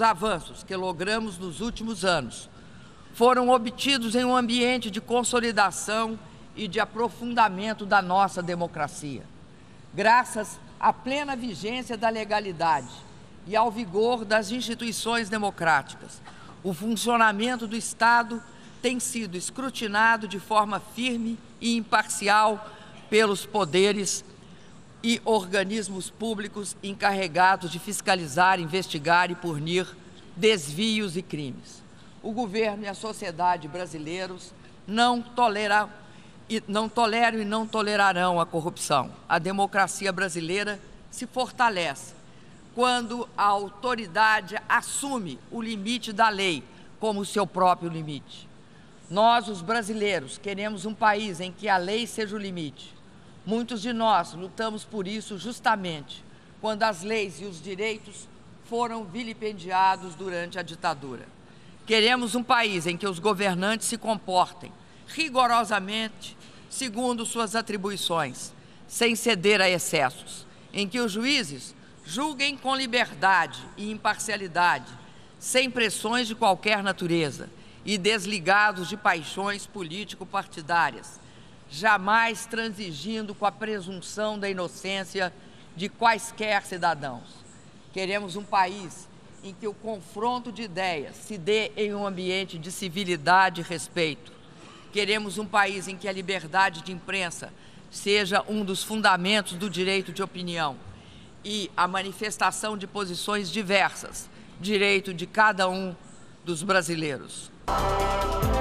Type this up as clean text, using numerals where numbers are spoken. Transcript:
avanços que logramos nos últimos anos foram obtidos em um ambiente de consolidação e de aprofundamento da nossa democracia. Graças à plena vigência da legalidade e ao vigor das instituições democráticas, o funcionamento do Estado tem sido escrutinado de forma firme e imparcial pelos poderes e organismos públicos encarregados de fiscalizar, investigar e punir desvios e crimes. O governo e a sociedade brasileiros não toleram e não tolerarão a corrupção. A democracia brasileira se fortalece quando a autoridade assume o limite da lei como seu próprio limite. Nós, os brasileiros, queremos um país em que a lei seja o limite. Muitos de nós lutamos por isso justamente quando as leis e os direitos foram vilipendiados durante a ditadura. Queremos um país em que os governantes se comportem rigorosamente segundo suas atribuições, sem ceder a excessos, em que os juízes julguem com liberdade e imparcialidade, sem pressões de qualquer natureza e desligados de paixões político-partidárias, jamais transigindo com a presunção da inocência de quaisquer cidadãos. Queremos um país em que o confronto de ideias se dê em um ambiente de civilidade e respeito. Queremos um país em que a liberdade de imprensa seja um dos fundamentos do direito de opinião e a manifestação de posições diversas, direito de cada um dos brasileiros.